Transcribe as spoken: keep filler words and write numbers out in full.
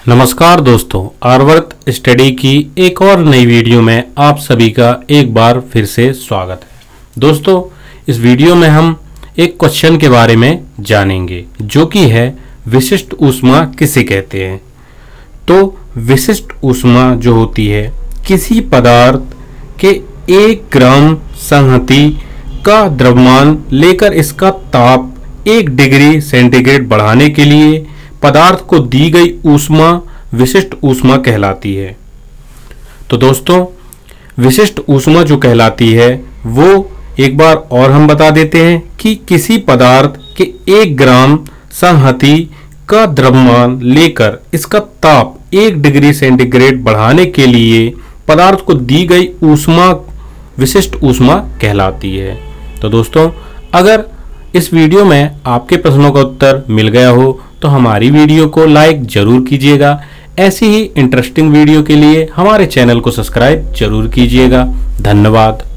नमस्कार दोस्तों, आर्यवर्त स्टडी की एक और नई वीडियो में आप सभी का एक बार फिर से स्वागत है। दोस्तों, इस वीडियो में हम एक क्वेश्चन के बारे में जानेंगे जो कि है विशिष्ट ऊष्मा किसे कहते हैं। तो विशिष्ट ऊष्मा जो होती है किसी पदार्थ के एक ग्राम संहति का द्रव्यमान लेकर इसका ताप एक डिग्री सेंटीग्रेड बढ़ाने के लिए पदार्थ को दी गई ऊष्मा विशिष्ट ऊष्मा कहलाती है। तो दोस्तों, विशिष्ट ऊष्मा जो कहलाती है वो एक बार और हम बता देते हैं कि किसी पदार्थ के एक ग्राम संहति का द्रव्यमान लेकर इसका ताप एक डिग्री सेंटीग्रेड बढ़ाने के लिए पदार्थ को दी गई ऊष्मा विशिष्ट ऊष्मा कहलाती है। तो दोस्तों, अगर इस वीडियो में आपके प्रश्नों का उत्तर मिल गया हो तो हमारी वीडियो को लाइक जरूर कीजिएगा। ऐसी ही इंटरेस्टिंग वीडियो के लिए हमारे चैनल को सब्सक्राइब जरूर कीजिएगा। धन्यवाद।